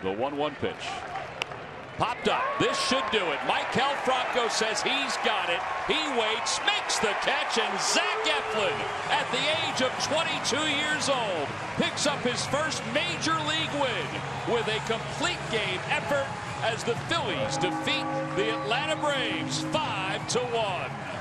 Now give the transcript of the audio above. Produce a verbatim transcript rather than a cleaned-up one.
The one one pitch. Popped up. This should do it. Michael Franco says he's got it. He waits, makes the catch, and Zach Eflin, at the age of twenty-two years old, picks up his first major league win with a complete game effort as the Phillies defeat the Atlanta Braves five to one.